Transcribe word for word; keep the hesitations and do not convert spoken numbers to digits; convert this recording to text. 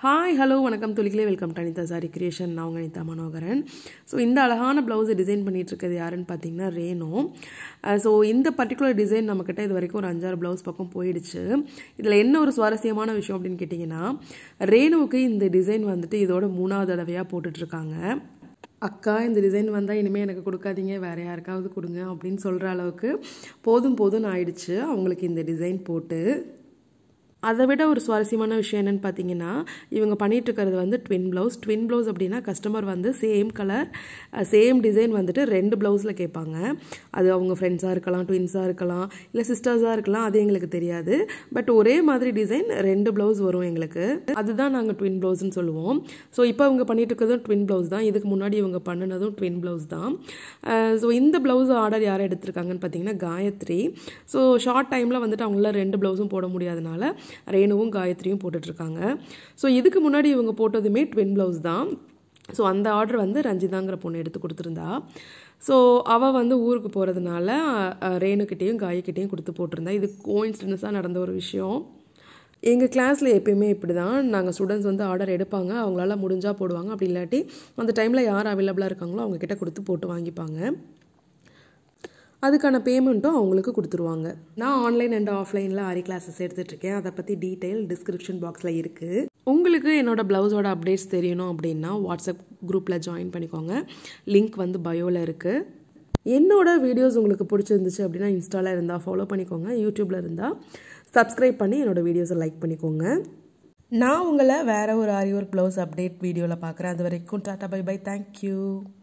Hi hello வணக்கம் தொழிலே welcome to Anitha sari creation. நான் உங்கள் அனிதா மனோகரன். ஸோ இந்த அழகான ப்ளவுஸை டிசைன் பண்ணிகிட்டு இருக்கிறது யாருன்னு பார்த்தீங்கன்னா ரேணு. ஸோ இந்த பர்டிகுலர் டிசைன் நம்மக்கிட்ட இது வரைக்கும் ஒரு அஞ்சாறு ப்ளவுஸ் பக்கம் போயிடுச்சு. இதில் என்ன ஒரு சுவாரஸ்யமான விஷயம் அப்படின்னு கேட்டிங்கன்னா, ரேணுவுக்கு இந்த டிசைன் வந்துட்டு இதோட மூணாவது தடவையாக போட்டுட்ருக்காங்க. அக்கா இந்த டிசைன் வந்தால் இனிமேல் எனக்கு கொடுக்காதீங்க, வேறு யாருக்காவது கொடுங்க அப்படின்னு சொல்கிற அளவுக்கு போதும் போதும்னு ஆயிடுச்சு அவங்களுக்கு இந்த டிசைன் போட்டு. அதை விட ஒரு சுவாரஸ்யமான விஷயம் என்னென்னு பார்த்தீங்கன்னா, இவங்க பண்ணிகிட்ருக்கிறது வந்து ட்வின் ப்ளவுஸ். ட்வின் ப்ளவுஸ் அப்படின்னா கஸ்டமர் வந்து சேம் கலர் சேம் டிசைன் வந்துட்டு ரெண்டு ப்ளவுஸில் கேட்பாங்க. அது அவங்க ஃப்ரெண்ட்ஸாக இருக்கலாம், ட்வின்ஸாக இருக்கலாம், இல்லை சிஸ்டர்ஸாக இருக்கலாம், அது எங்களுக்கு தெரியாது. பட் ஒரே மாதிரி டிசைன் ரெண்டு ப்ளவுஸ் வரும் எங்களுக்கு. அதுதான் நாங்கள் ட்வின் ப்ளவுஸ்ன்னு சொல்லுவோம். ஸோ இப்போ இவங்க பண்ணிகிட்டு இருக்கிறதும் ட்வின் ப்ளவுஸ் தான். இதுக்கு முன்னாடி இவங்க பண்ணினதும் ட்வின் ப்ளவுஸ் தான். ஸோ இந்த ப்ளவுஸ் ஆர்டர் யாரை எடுத்திருக்காங்கன்னு பார்த்தீங்கன்னா காயத்ரி. ஸோ ஷார்ட் டைமில் வந்துட்டு அவங்களால ரெண்டு ப்ளவுஸும் போட முடியாதனால ரேணுவும் காயத்ரியும் போட்டுட்ருக்காங்க. ஸோ இதுக்கு முன்னாடி இவங்க போட்டதுமே ட்வின் ப்ளவுஸ் தான். ஸோ அந்த ஆர்டர் வந்து ரஞ்சிதாங்கிற பொண்ணு எடுத்து கொடுத்துருந்தா. ஸோ அவள் வந்து ஊருக்கு போகிறதுனால ரேணுக்கிட்டேயும் காயக்கிட்டேயும் கொடுத்து போட்டிருந்தா. இது கோஇன்சிடென்ஸாக நடந்த ஒரு விஷயம். எங்கள் கிளாஸில் எப்பயுமே இப்படி தான், நாங்கள் ஸ்டூடெண்ட்ஸ் வந்து ஆர்டர் எடுப்பாங்க, அவங்களால முடிஞ்சால் போடுவாங்க, அப்படி இல்லாட்டி அந்த டைமில் யார் அவைலபிளாக இருக்காங்களோ அவங்கக்கிட்ட கொடுத்து போட்டு வாங்கிப்பாங்க. அதுக்கான பேமெண்ட்டும் அவங்களுக்கு கொடுத்துருவாங்க. நான் ஆன்லைன் அண்ட் ஆஃப்லைனில் ஆரி கிளாஸஸ் எடுத்துகிட்ருக்கேன். அதை பற்றி டீட்டெயில் டிஸ்கிரிப்ஷன் பாக்ஸில் இருக்குது. உங்களுக்கு என்னோடய ப்ளவுஸோட அப்டேட்ஸ் தெரியணும் அப்படின்னா வாட்ஸ்அப் குரூப்பில் ஜாயின் பண்ணிக்கோங்க. லிங்க் வந்து பயோவில் இருக்குது. என்னோட வீடியோஸ் உங்களுக்கு பிடிச்சிருந்துச்சு அப்படின்னா இன்ஸ்டாவில் இருந்தால் ஃபாலோ பண்ணிக்கோங்க, யூடியூப்பில் இருந்தால் சப்ஸ்கிரைப் பண்ணி என்னோடய வீடியோஸை லைக் பண்ணிக்கோங்க. நான் உங்களை வேறு ஒரு ஆரி ஒர்க் ப்ளவுஸ் அப்டேட் வீடியோவில் பார்க்குறேன். அது வரைக்கும் டாட்டா பை பை, தேங்க்யூ.